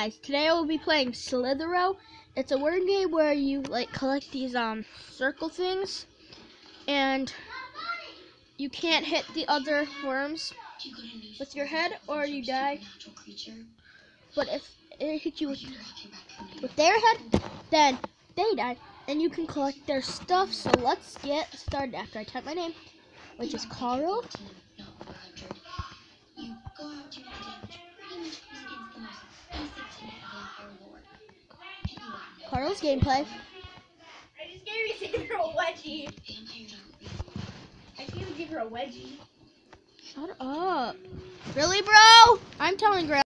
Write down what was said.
guys, today I will be playing Slither.io. It's a word game where you collect these circle things, and you can't hit the other worms with your head or you die. But if it hits you with their head, then they die, and you can collect their stuff. So let's get started after I type my name, which is Carl. Carl's gameplay. I just gave her a wedgie. I can't even give her a wedgie. Shut up. Really, bro? I'm telling Grandma.